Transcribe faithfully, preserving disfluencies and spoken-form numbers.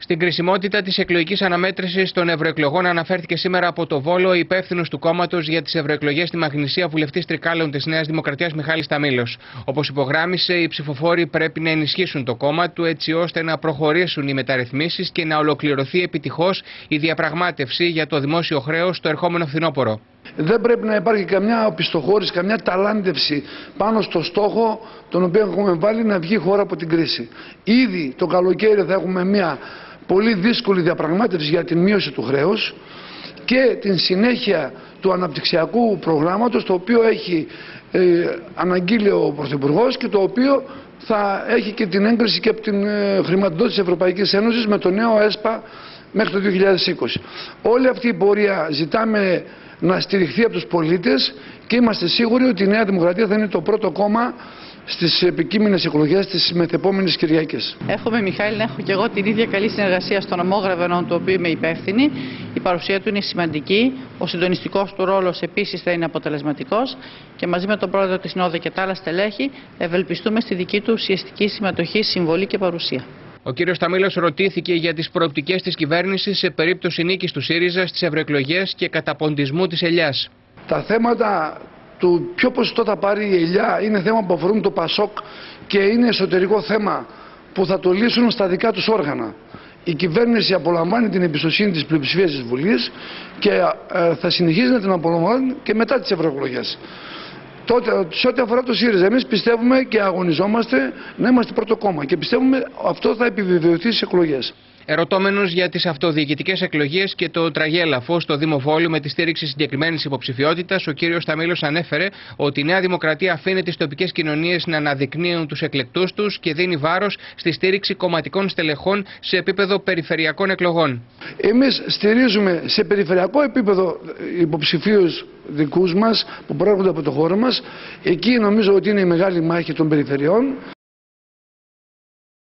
Στην κρισιμότητα της εκλογικής αναμέτρησης των ευρωεκλογών αναφέρθηκε σήμερα από το Βόλο υπεύθυνος του κόμματος για τις ευρωεκλογές στη Μαγνησία, βουλευτής Τρικάλων της Νέας Δημοκρατίας Μιχάλης Σταμήλος. Όπως υπογράμμισε, οι ψηφοφόροι πρέπει να ενισχύσουν το κόμμα του έτσι ώστε να προχωρήσουν οι μεταρρυθμίσεις και να ολοκληρωθεί επιτυχώς η διαπραγμάτευση για το δημόσιο χρέος το ερχόμενο φθινόπωρο. Δεν πρέπει να υπάρχει καμιά οπισθοχώρηση, καμιά ταλάντευση πάνω στο στόχο τον οποίο έχουμε βάλει να βγει η χώρα από την κρίση. Ήδη το καλοκαίρι θα έχουμε μια πολύ δύσκολη διαπραγμάτευση για την μείωση του χρέους και την συνέχεια του αναπτυξιακού προγράμματος, το οποίο έχει ε, αναγγείλει ο Πρωθυπουργός και το οποίο θα έχει και την έγκριση και από την ε, χρηματοδότηση της Ευρωπαϊκής Ένωσης με το νέο ΕΣΠΑ μέχρι το δύο χιλιάδες είκοσι. Όλη αυτή η πορεία ζητάμε να στηριχθεί από τους πολίτες και είμαστε σίγουροι ότι η Νέα Δημοκρατία θα είναι το πρώτο κόμμα στις επικείμενες εκλογές της μεθεπόμενης Κυριακής. Εύχομαι, Μιχάλη, να έχω και εγώ την ίδια καλή συνεργασία στο νομό Γραβενών, του οποίου είμαι υπεύθυνη. Η παρουσία του είναι σημαντική. Ο συντονιστικός του ρόλος επίσης θα είναι αποτελεσματικός και μαζί με τον πρόεδρο της Συνόδου και τα άλλα στελέχη ευελπιστούμε στη δική του ουσιαστική συμμετοχή, συμβολή και παρουσία. Ο κύριος Σταμήλος ρωτήθηκε για τις προοπτικές της κυβέρνησης σε περίπτωση νίκης του ΣΥΡΙΖΑ στις ευρωεκλογές και καταποντισμού της Ελιάς. Τα θέματα του ποιο ποσοστό θα πάρει η Ελιά είναι θέμα που αφορούν το ΠΑΣΟΚ και είναι εσωτερικό θέμα που θα το λύσουν στα δικά τους όργανα. Η κυβέρνηση απολαμβάνει την εμπιστοσύνη της πλειοψηφίας της Βουλής και ε, θα συνεχίζει να την απολαμβάνει και μετά τις ευρωεκλογές. Τότε, σε ό,τι αφορά το ΣΥΡΙΖΑ, εμείς πιστεύουμε και αγωνιζόμαστε να είμαστε πρώτο κόμμα και πιστεύουμε αυτό θα επιβεβαιωθεί στις εκλογές. Ερωτώμενος για τις αυτοδιοικητικές εκλογές και το τραγέλαφο στο Δήμο Βόλου με τη στήριξη συγκεκριμένης υποψηφιότητας, ο κύριος Σταμήλος ανέφερε ότι η Νέα Δημοκρατία αφήνει τις τοπικές κοινωνίες να αναδεικνύουν τους εκλεκτούς τους και δίνει βάρος στη στήριξη κομματικών στελεχών σε επίπεδο περιφερειακών εκλογών. Εμείς στηρίζουμε σε περιφερειακό επίπεδο υποψηφίους δικούς μας που προέρχονται από το χώρο μας. Εκεί νομίζω ότι είναι η μεγάλη μάχη των περιφερειών.